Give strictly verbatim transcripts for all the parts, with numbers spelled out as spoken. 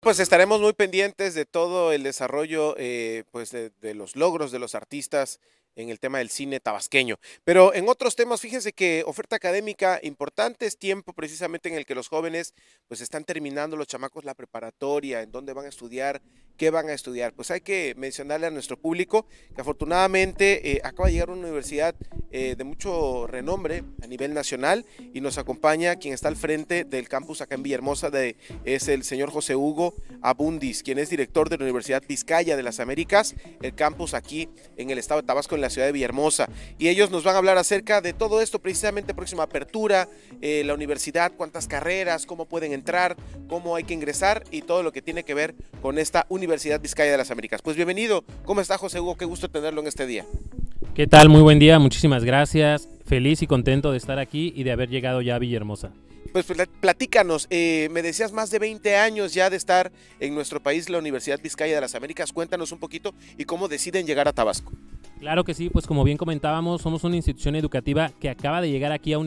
pues estaremos muy pendientes de todo el desarrollo, eh, pues de, de los logros de los artistas en el tema del cine tabasqueño. Pero en otros temas, fíjense que oferta académica importante, es tiempo precisamente en el que los jóvenes pues están terminando, los chamacos, la preparatoria, en dónde van a estudiar, qué van a estudiar. Pues hay que mencionarle a nuestro público que afortunadamente eh, acaba de llegar a una universidad eh, de mucho renombre a nivel nacional y nos acompaña quien está al frente del campus acá en Villahermosa, de, es el señor José Hugo Abundis, quien es director de la Universidad Vizcaya de las Américas, el campus aquí en el estado de Tabasco, en la ciudad de Villahermosa. Y ellos nos van a hablar acerca de todo esto, precisamente próxima apertura, eh, la universidad, cuántas carreras, cómo pueden entrar, cómo hay que ingresar y todo lo que tiene que ver con esta Universidad Vizcaya de las Américas. Pues bienvenido, ¿cómo está José Hugo? Qué gusto tenerlo en este día. ¿Qué tal? Muy buen día, muchísimas gracias. Feliz y contento de estar aquí y de haber llegado ya a Villahermosa. Pues platícanos, eh, me decías más de veinte años ya de estar en nuestro país, la Universidad Vizcaya de las Américas. Cuéntanos un poquito y cómo deciden llegar a Tabasco. Claro que sí, pues como bien comentábamos, somos una institución educativa que acaba de llegar aquí a,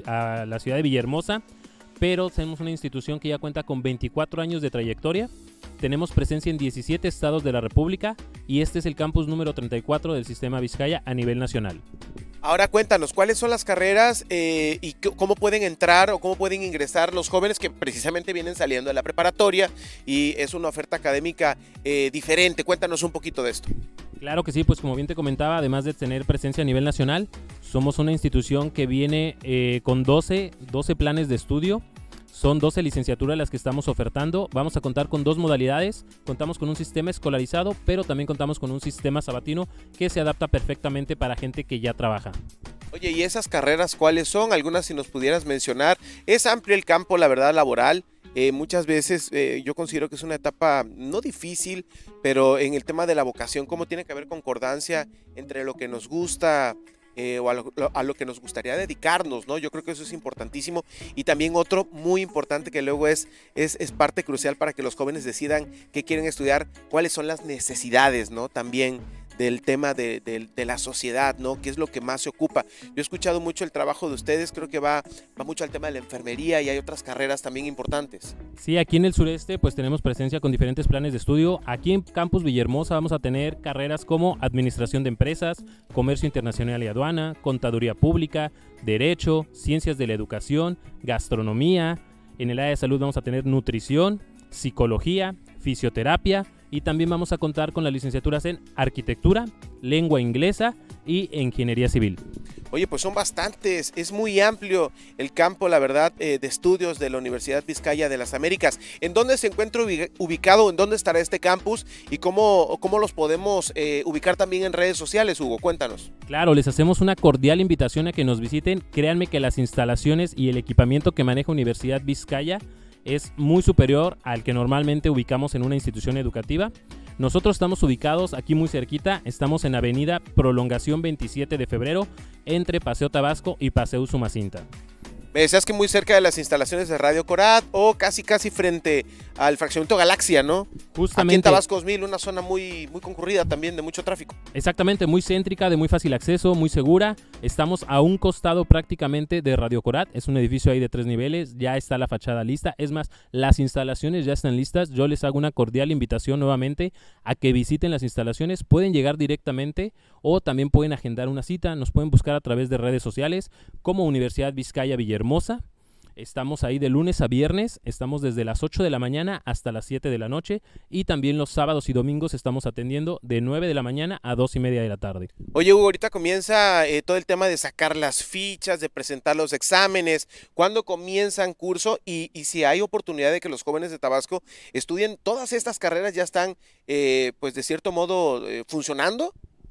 a la ciudad de Villahermosa, pero somos una institución que ya cuenta con veinticuatro años de trayectoria. Tenemos presencia en diecisiete estados de la República y este es el campus número treinta y cuatro del sistema Vizcaya a nivel nacional. Ahora cuéntanos, ¿cuáles son las carreras eh, y cómo pueden entrar o cómo pueden ingresar los jóvenes que precisamente vienen saliendo de la preparatoria y es una oferta académica eh, diferente? Cuéntanos un poquito de esto. Claro que sí, pues como bien te comentaba, además de tener presencia a nivel nacional, somos una institución que viene eh, con doce, doce planes de estudio. Son doce licenciaturas las que estamos ofertando. Vamos a contar con dos modalidades. Contamos con un sistema escolarizado, pero también contamos con un sistema sabatino que se adapta perfectamente para gente que ya trabaja. Oye, ¿y esas carreras cuáles son? Algunas si nos pudieras mencionar. Es amplio el campo, la verdad, laboral. Eh, muchas veces eh, yo considero que es una etapa no difícil, pero en el tema de la vocación, ¿cómo tiene que haber concordancia entre lo que nos gusta Eh, o a lo, a lo que nos gustaría dedicarnos, ¿no? Yo creo que eso es importantísimo. Y también otro muy importante que luego es, es, es parte crucial para que los jóvenes decidan qué quieren estudiar, cuáles son las necesidades, ¿no? También del tema de, de, de la sociedad, ¿no? ¿Qué es lo que más se ocupa? Yo he escuchado mucho el trabajo de ustedes, creo que va, va mucho al tema de la enfermería y hay otras carreras también importantes. Sí, aquí en el sureste pues tenemos presencia con diferentes planes de estudio. Aquí en Campus Villahermosa vamos a tener carreras como Administración de Empresas, Comercio Internacional y Aduana, Contaduría Pública, Derecho, Ciencias de la Educación, Gastronomía. En el área de salud vamos a tener Nutrición, Psicología, Fisioterapia, y también vamos a contar con las licenciaturas en Arquitectura, Lengua Inglesa y Ingeniería Civil. Oye, pues son bastantes, es muy amplio el campo, la verdad, eh, de estudios de la Universidad Vizcaya de las Américas. ¿En dónde se encuentra ubicado, en dónde estará este campus y cómo, cómo los podemos eh, ubicar también en redes sociales, Hugo? Cuéntanos. Claro, les hacemos una cordial invitación a que nos visiten. Créanme que las instalaciones y el equipamiento que maneja Universidad Vizcaya es muy superior al que normalmente ubicamos en una institución educativa. Nosotros estamos ubicados aquí muy cerquita, estamos en Avenida Prolongación veintisiete de febrero, entre Paseo Tabasco y Paseo Usumacinta. Me decías que muy cerca de las instalaciones de Radio Corat o casi casi frente al fraccionamiento Galaxia, ¿no? Justamente. Aquí en Tabasco dos mil, una zona muy, muy concurrida también, de mucho tráfico. Exactamente, muy céntrica, de muy fácil acceso, muy segura. Estamos a un costado prácticamente de Radio Corat, es un edificio ahí de tres niveles, ya está la fachada lista. Es más, las instalaciones ya están listas. Yo les hago una cordial invitación nuevamente a que visiten las instalaciones. Pueden llegar directamente o también pueden agendar una cita. Nos pueden buscar a través de redes sociales como Universidad Vizcaya Villahermosa. Estamos ahí de lunes a viernes, estamos desde las ocho de la mañana hasta las siete de la noche y también los sábados y domingos estamos atendiendo de nueve de la mañana a dos y media de la tarde. Oye, Hugo, ahorita comienza eh, todo el tema de sacar las fichas, de presentar los exámenes. ¿Cuándo comienzan curso? Y, y si hay oportunidad de que los jóvenes de Tabasco estudien todas estas carreras, ¿ya están eh, pues de cierto modo eh, funcionando?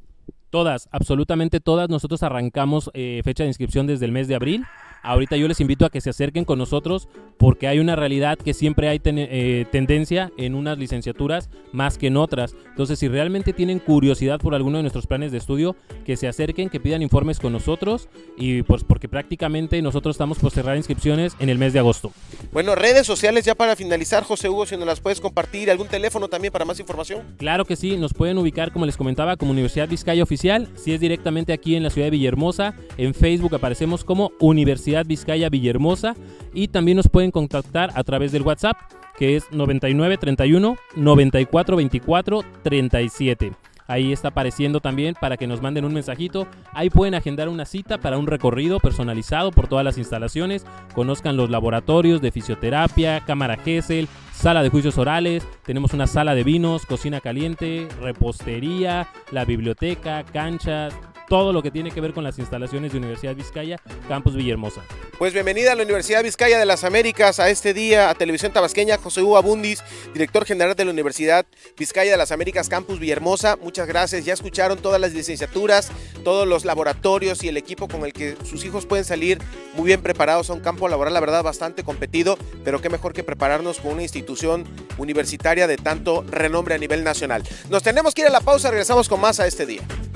Todas, absolutamente todas. Nosotros arrancamos eh, fecha de inscripción desde el mes de abril. Ahorita yo les invito a que se acerquen con nosotros porque hay una realidad que siempre hay ten, eh, tendencia en unas licenciaturas más que en otras. Entonces, si realmente tienen curiosidad por alguno de nuestros planes de estudio, que se acerquen, que pidan informes con nosotros y pues porque prácticamente nosotros estamos por cerrar inscripciones en el mes de agosto. Bueno, redes sociales ya para finalizar, José Hugo, si nos las puedes compartir, algún teléfono también para más información. Claro que sí, nos pueden ubicar, como les comentaba, como Universidad Vizcaya Oficial. Si es directamente aquí en la ciudad de Villahermosa, en Facebook aparecemos como Universidad Vizcaya Villahermosa y también nos pueden contactar a través del WhatsApp que es noventa y nueve treinta y uno noventa y cuatro veinticuatro treinta y siete. Ahí está apareciendo también para que nos manden un mensajito. Ahí pueden agendar una cita para un recorrido personalizado por todas las instalaciones. Conozcan los laboratorios de fisioterapia, cámara Gesell, sala de juicios orales. Tenemos una sala de vinos, cocina caliente, repostería, la biblioteca, canchas, todo lo que tiene que ver con las instalaciones de Universidad Vizcaya, Campus Villahermosa. Pues bienvenida a la Universidad Vizcaya de las Américas a este día, a Televisión Tabasqueña, José Hugo Abundis, director general de la Universidad Vizcaya de las Américas, Campus Villahermosa. Muchas gracias, ya escucharon todas las licenciaturas, todos los laboratorios y el equipo con el que sus hijos pueden salir muy bien preparados a un campo laboral, la verdad, bastante competido, pero qué mejor que prepararnos con una institución universitaria de tanto renombre a nivel nacional. Nos tenemos que ir a la pausa, regresamos con más a este día.